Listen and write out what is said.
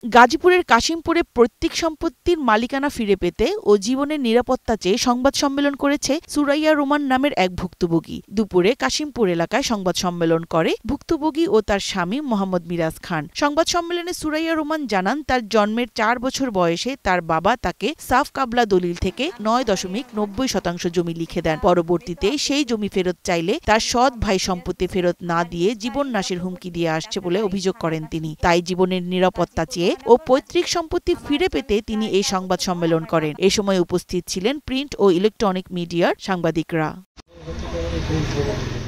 গাজীপুরের কাশিমপুরে পৈতৃক সম্পত্তির মালিকানা ফিরে পেতে ও জীবনের নিরাপত্তা চেয়ে সংবাদ সম্মেলন করেছে সুরাইয়া রোমান নামের এক ভুক্তভোগী। দুপুরে কাশিমপুর এলাকায় সংবাদ সম্মেলন করে ভুক্তভোগী ও তার স্বামী মোহাম্মদ মিরাজ খান। সংবাদ সম্মেলনে সুরাইয়া রোমান জানান, তার জন্মের 4 বছর বয়সে তার বাবা তাকে সাফ কাবলা দলিল থেকে 9.90% জমি লিখে দেন। পরবর্তীতে সেই জমি ফেরত চাইলে তার সৎ ভাই সম্পত্তি ফেরত না দিয়ে জীবন নাশের হুমকি দিয়ে আসছে বলে অভিযোগ করেন তিনি। তাই জীবনের নিরাপত্তা চেয়ে ও পৈতৃক সম্পত্তি ফিরে পেতে তিনি এই সংবাদ সম্মেলন করেন। এ সময় উপস্থিত ছিলেন প্রিন্ট ও ইলেকট্রনিক মিডিয়ার সাংবাদিকরা।